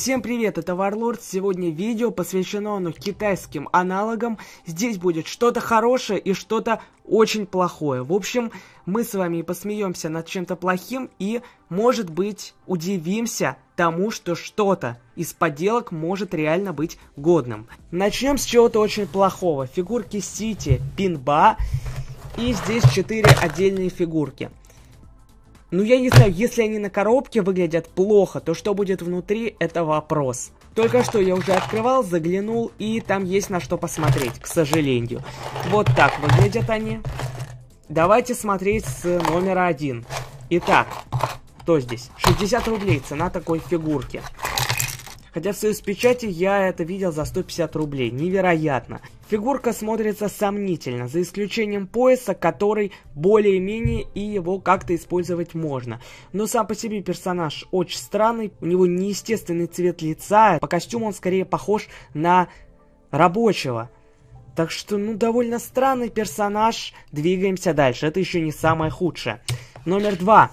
Всем привет, это Варлорд. Сегодня видео посвящено китайским аналогам. Здесь будет что-то хорошее и что-то очень плохое. В общем, мы с вами посмеемся над чем-то плохим и, может быть, удивимся тому, что что-то из поделок может реально быть годным. Начнем с чего-то очень плохого. Фигурки Сити, Пинба, и здесь 4 отдельные фигурки. Ну, я не знаю, если они на коробке выглядят плохо, то что будет внутри, это вопрос. Только что я уже открывал, заглянул, и там есть на что посмотреть, к сожалению. Вот так выглядят они. Давайте смотреть с номера 1. Итак, что здесь? 60 рублей цена такой фигурки. Хотя в союз печати я это видел за 150 рублей. Невероятно. Фигурка смотрится сомнительно, за исключением пояса, который более-менее и его как-то использовать можно. Но сам по себе персонаж очень странный, у него неестественный цвет лица, по костюму он скорее похож на рабочего. Так что, довольно странный персонаж. Двигаемся дальше, это еще не самое худшее. Номер 2.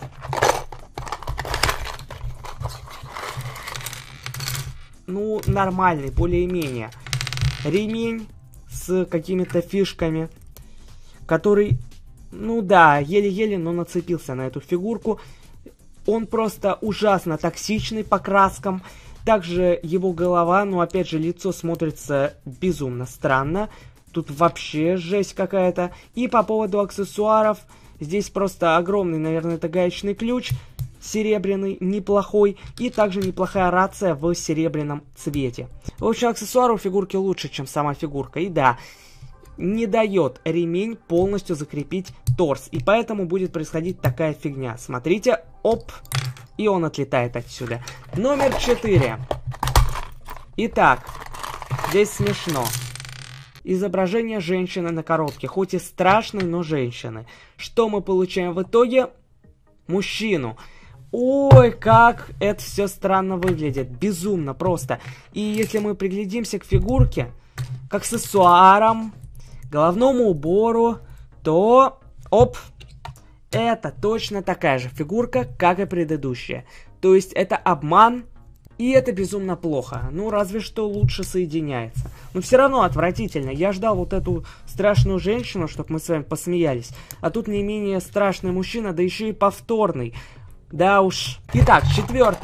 Нормальный, более-менее. Ремень с какими-то фишками, который, еле-еле, но нацепился на эту фигурку. Он просто ужасно токсичный по краскам. Также его голова, опять же, лицо смотрится безумно странно. Тут вообще жесть какая-то. И по поводу аксессуаров, здесь просто огромный, наверное, это гаечный ключ. Серебряный, неплохой, и также неплохая рация в серебряном цвете. В общем, аксессуары у фигурки лучше, чем сама фигурка. И да, не дает ремень полностью закрепить торс, и поэтому будет происходить такая фигня. Смотрите, оп, и он отлетает отсюда. Номер 4. Итак, здесь смешно. Изображение женщины на коробке, хоть и страшной, но женщины. Что мы получаем в итоге? Мужчину. Ой, как это все странно выглядит. Безумно просто. И если мы приглядимся к фигурке, к аксессуарам, головному убору, то... Оп! Это точно такая же фигурка, как и предыдущая. То есть это обман, и это безумно плохо. Разве что лучше соединяется. Но все равно отвратительно. Я ждал вот эту страшную женщину, чтобы мы с вами посмеялись. А тут не менее страшный мужчина, да еще и повторный. Да уж. Итак, 4.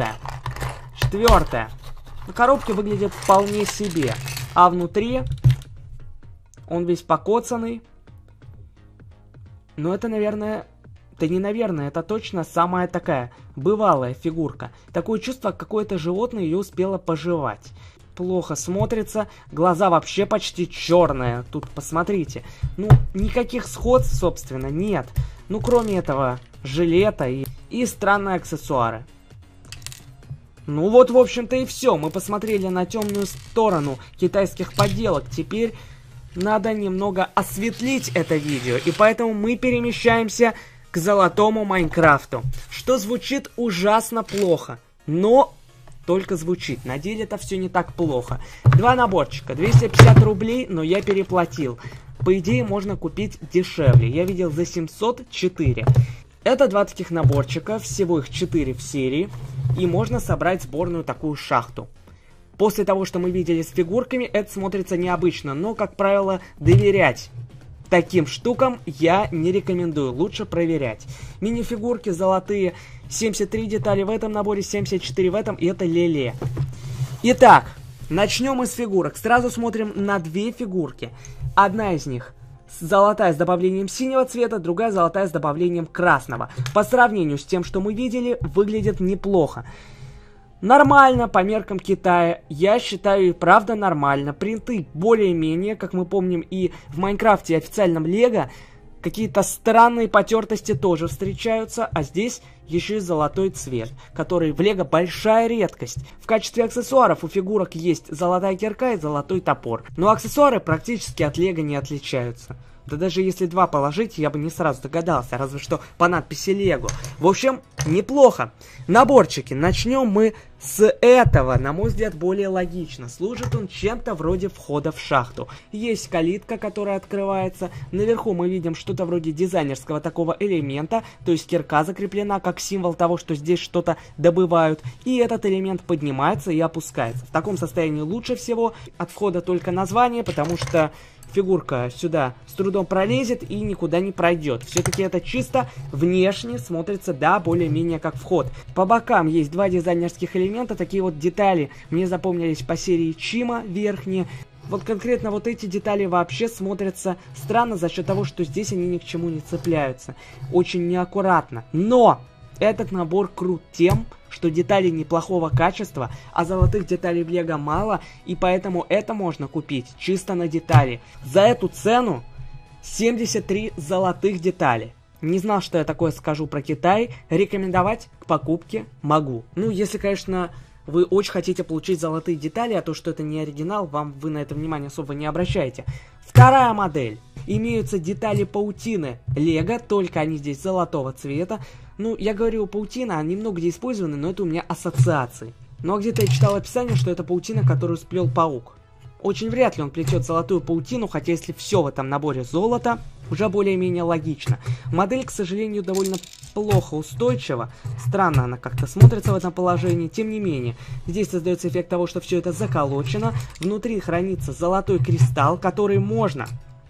Коробки выглядят вполне себе. А внутри он весь покоцанный. Но это, наверное... Да не наверное, это точно самая такая бывалая фигурка. Такое чувство, какое-то животное ее успело пожевать. Плохо смотрится. Глаза вообще почти черные. Тут посмотрите. Никаких сходств, собственно, нет. Кроме этого жилета и странные аксессуары. В общем-то и все. Мы посмотрели на темную сторону китайских поделок. Теперь надо немного осветлить это видео. И поэтому мы перемещаемся к золотому Майнкрафту. Что звучит ужасно плохо. Но только звучит. На деле это все не так плохо. 2 наборчика. 250 рублей, но я переплатил. По идее, можно купить дешевле. Я видел за 704. Это 2 таких наборчика. Всего их 4 в серии. И можно собрать сборную такую шахту. После того, что мы видели с фигурками, это смотрится необычно. Но, как правило, доверять таким штукам я не рекомендую. Лучше проверять. Мини-фигурки золотые. 73 детали в этом наборе, 74 в этом. И это леле. Итак, начнем мы с фигурок. Сразу смотрим на 2 фигурки. Одна из них золотая с добавлением синего цвета, другая золотая с добавлением красного. По сравнению с тем, что мы видели, выглядит неплохо. Нормально по меркам Китая. Я считаю и правда нормально. Принты более-менее, как мы помним и в Майнкрафте и официальном Лего. Какие-то странные потертости тоже встречаются, а здесь еще и золотой цвет, который в Лего большая редкость. В качестве аксессуаров у фигурок есть золотая кирка и золотой топор. Но аксессуары практически от Лего не отличаются. Да даже если 2 положить, я бы не сразу догадался, разве что по надписи Лего. В общем, неплохо. Наборчики. Начнем мы с этого, на мой взгляд, более логично. Служит он чем-то вроде входа в шахту. Есть калитка, которая открывается. Наверху мы видим что-то вроде дизайнерского такого элемента, то есть кирка закреплена как символ того, что здесь что-то добывают. И этот элемент поднимается и опускается. В таком состоянии лучше всего. От входа только название, потому что фигурка сюда с трудом пролезет и никуда не пройдет. Все-таки это чисто внешне смотрится, да, более-менее как вход. По бокам есть 2 дизайнерских элемента, такие вот детали мне запомнились по серии Чима верхние. Вот конкретно вот эти детали вообще смотрятся странно за счет того, что здесь они ни к чему не цепляются. Очень неаккуратно. Но этот набор крут тем, что детали неплохого качества, а золотых деталей в Лего мало, и поэтому это можно купить чисто на детали. За эту цену 73 золотых детали. Не знал, что я такое скажу про Китай. Рекомендовать к покупке могу. Ну, если, конечно, вы очень хотите получить золотые детали, а то, что это не оригинал, вы на это внимание особо не обращаете. Вторая модель. Имеются детали паутины Лего, только они здесь золотого цвета. Ну, я говорю, паутина, они много где использованы, но это у меня ассоциации. Ну, а где-то я читал описание, что это паутина, которую сплел паук. Очень вряд ли он плетет золотую паутину, хотя если все в этом наборе золото, уже более-менее логично. Модель, к сожалению, довольно плохо устойчива. Странно она как-то смотрится в этом положении. Тем не менее, здесь создается эффект того, что все это заколочено. Внутри хранится золотой кристалл, который можно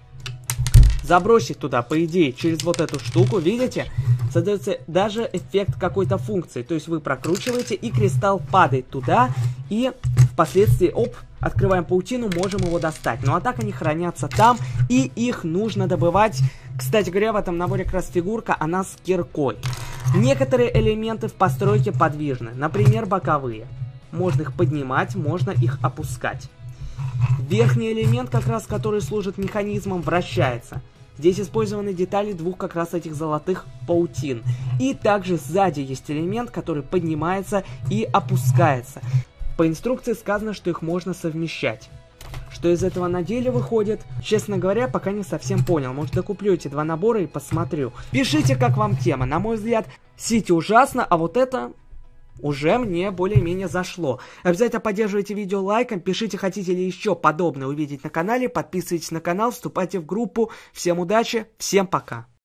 забросить туда, по идее, через вот эту штуку. Видите? Создается даже эффект какой-то функции. То есть вы прокручиваете, и кристалл падает туда, и впоследствии, открываем паутину, можем его достать. Ну а так они хранятся там, и их нужно добывать. Кстати говоря, в этом наборе как раз фигурка, она с киркой. Некоторые элементы в постройке подвижны, например, боковые. Можно их поднимать, можно их опускать. Верхний элемент, как раз который служит механизмом, вращается. Здесь использованы детали 2 как раз этих золотых паутин. И также сзади есть элемент, который поднимается и опускается. По инструкции сказано, что их можно совмещать. Что из этого на деле выходит, честно говоря, пока не совсем понял. Может, докуплю эти 2 набора и посмотрю. Пишите, как вам тема. На мой взгляд, Сити ужасно, а вот это уже мне более-менее зашло. Обязательно поддерживайте видео лайком, пишите, хотите ли еще подобное увидеть на канале, подписывайтесь на канал, вступайте в группу. Всем удачи, всем пока.